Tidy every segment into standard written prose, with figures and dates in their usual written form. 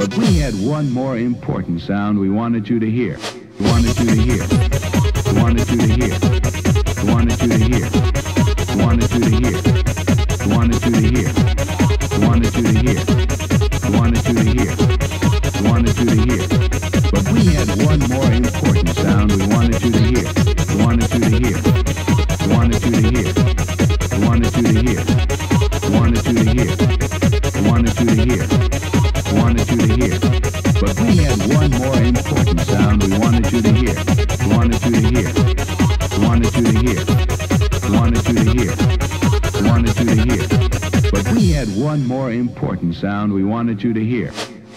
But we had one more important sound we wanted you to hear. We wanted you to hear. We wanted you to hear. We wanted you to hear. We wanted you to hear. We wanted you to hear. We wanted you to hear. We wanted you to hear. We wanted you to hear. But we had one more important sound we wanted you to hear. We wanted you to hear. We wanted you to hear. We wanted you to hear. We wanted you to hear. We wanted you to hear. We wanted you to hear. But we had one more important sound we wanted you to hear. We wanted you to hear. We wanted you to hear. We wanted you to hear. We wanted you to hear. But we had one more important sound we wanted you to hear.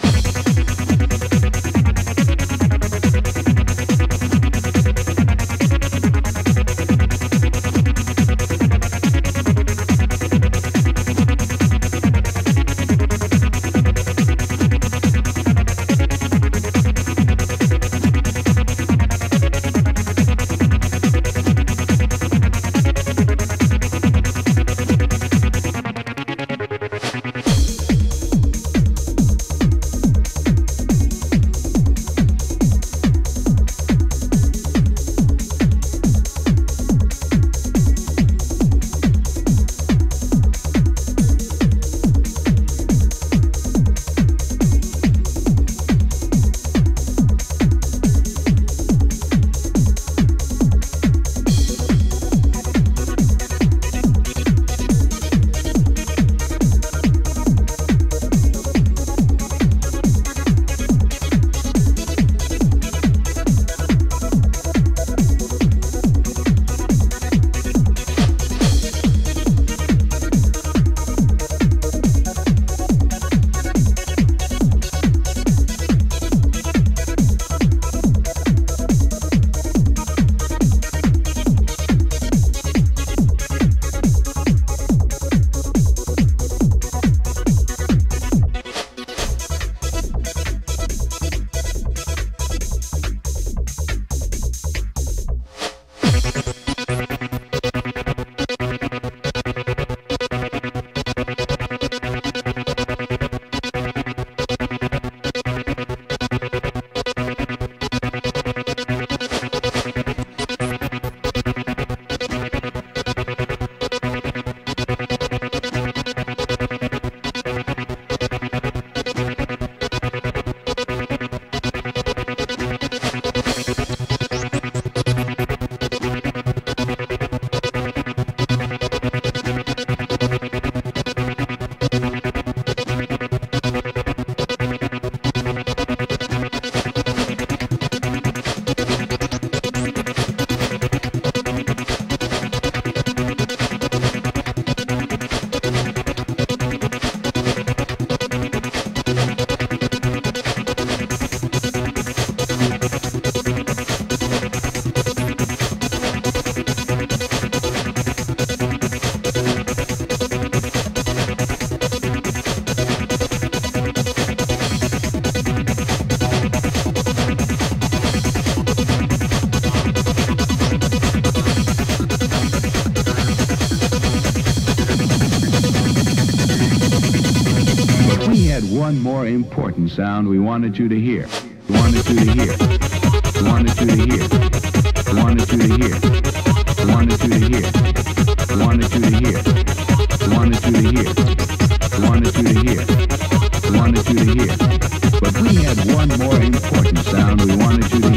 One more important sound we wanted you to hear. We wanted you to hear. We wanted you to hear. We wanted you to hear. We wanted you to hear. We wanted you to hear. We wanted you to hear. We wanted you to hear. We wanted you to hear. But we had one more important sound we wanted you to hear.